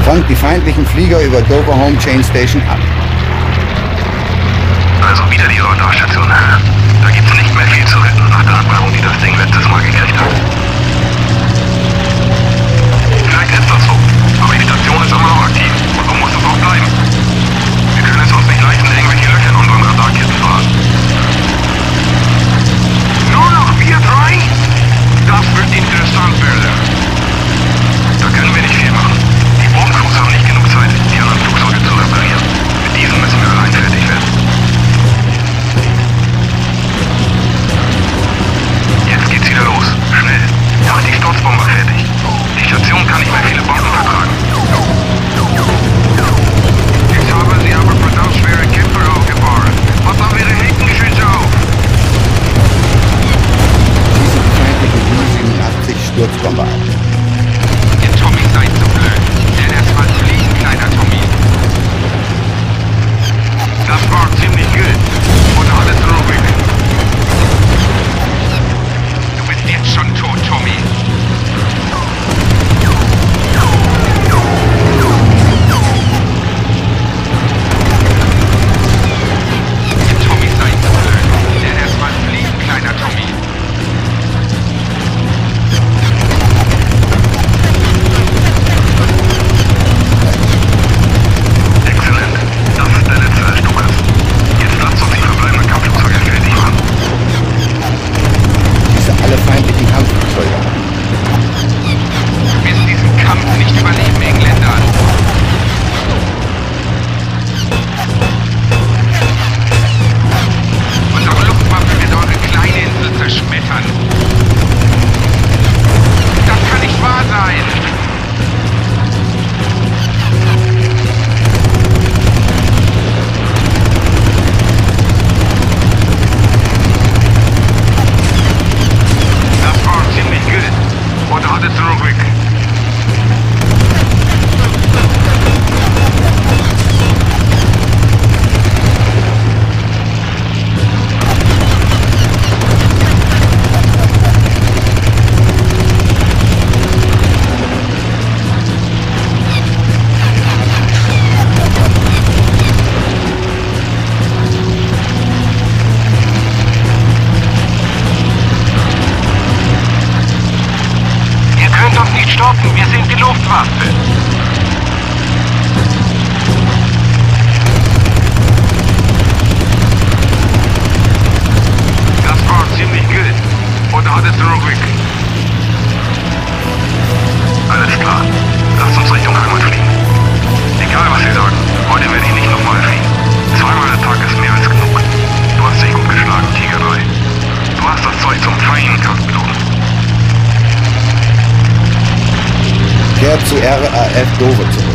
Fangt die feindlichen Flieger über Dover Home Chain Station ab. Also wieder die Radarstation. Da gibt's nicht mehr viel zu retten nach der Abmachung, die das Ding letztes Mal gekriegt hat. Vielleicht ist das so, aber die Station ist immer noch aktiv und so muss es auch bleiben. Wir können es uns nicht leisten, irgendwelche Löcher in unseren Radarkisten zu haben. Nur noch wir drei? Das wird interessant werden. Da können wir nicht viel machen. Die Bodencrews haben nicht genug Zeit, die anderen Flugzeuge zu reparieren. Mit diesen müssen wir allein fertig werden. Jetzt geht's wieder los. Schnell. Macht die Sturzbomber fertig. Die Station kann nicht mehr viele Bomben vertragen. Jetzt haben sie aber verdammt schwere Kämpfer aufgefahren. Was haben ihre Heckengeschütze auf? Schießen die feindlichen U-87 Sturzbomber ab. Ihr Tommy seid so blöd. Lern erst mal fliegen, kleiner Tommy. Das war ziemlich gut. Und alles ruhig. Du bist jetzt schon tot, Tommy. Ihr Tommy seid so blöd. Lern erst mal fliegen, kleiner Tommy. Exzellent. Das ist der letzte des Stukas. Jetzt lasst uns die verbleibenden Kampfflugzeuge fertig machen. Schieße alle feindlichen Kampfflugzeuge ab. Du wirst diesen Kampf nicht überleben, Engländer. Unsere Luftwaffe wird eure kleine Insel zerschmettern. Das kann nicht wahr sein. Das war ziemlich gut. Und alles ruhig. Ihr könnt uns nicht stoppen. Wir sind die Luftwaffe. Das war ziemlich gut. Und alles ruhig. Alles klar. Lasst uns Richtung Heimat fliegen. Egal was Sie sagen, heute werde ich nicht nochmal fliegen. Zweimal der Tag ist mehr als genug. Du hast dich gut geschlagen, Tiger 3. Du hast das Zeug zum feinen Kampfpiloten. Kehrt zu RAF Dover zurück.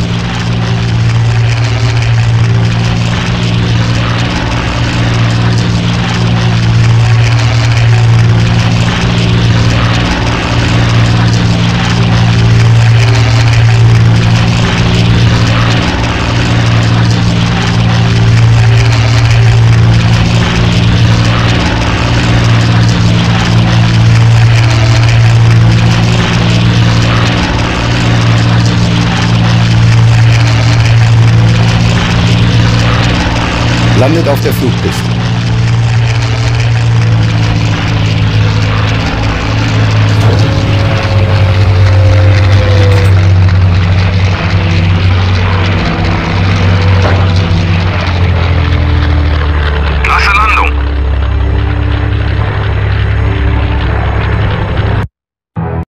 Landet auf der Flugpiste.